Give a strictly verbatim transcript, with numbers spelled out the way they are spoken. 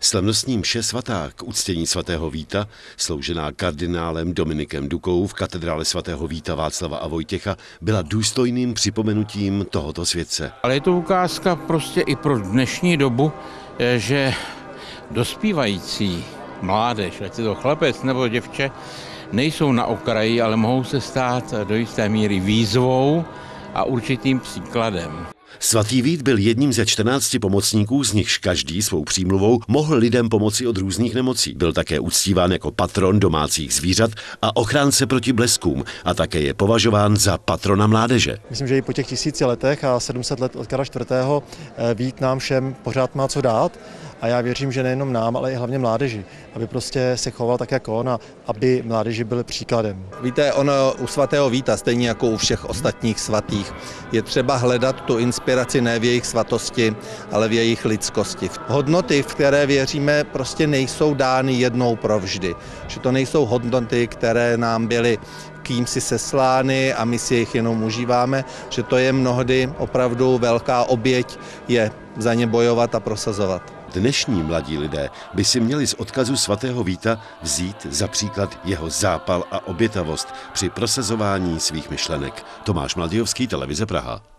Slavnostní mše svatá k uctění svatého Víta, sloužená kardinálem Dominikem Dukou v katedrále svatého Víta Václava a Vojtěcha, byla důstojným připomenutím tohoto světce. Ale je to ukázka prostě i pro dnešní dobu, že dospívající mládež, ať je to chlapec nebo děvče, nejsou na okraji, ale mohou se stát do jisté míry výzvou a určitým příkladem. Svatý Vít byl jedním ze čtrnácti pomocníků, z nichž každý svou přímluvou mohl lidem pomoci od různých nemocí. Byl také uctíván jako patron domácích zvířat a ochránce proti bleskům a také je považován za patrona mládeže. Myslím, že i po těch tisíci letech a sedm set let od Karla čtvrtého. Vít nám všem pořád má co dát. A já věřím, že nejenom nám, ale i hlavně mládeži, aby prostě se choval tak jako on a aby mládeži byli příkladem. Víte, ono u svatého Víta, stejně jako u všech ostatních svatých, je třeba hledat tu inspiraci ne v jejich svatosti, ale v jejich lidskosti. Hodnoty, v které věříme, prostě nejsou dány jednou provždy. Že to nejsou hodnoty, které nám byly kýmsi seslány a my si jich jenom užíváme, že to je mnohdy opravdu velká oběť je za ně bojovat a prosazovat. Dnešní mladí lidé by si měli z odkazu svatého Víta vzít za příklad jeho zápal a obětavost při prosazování svých myšlenek. Tomáš Mladějovský, Televize Praha.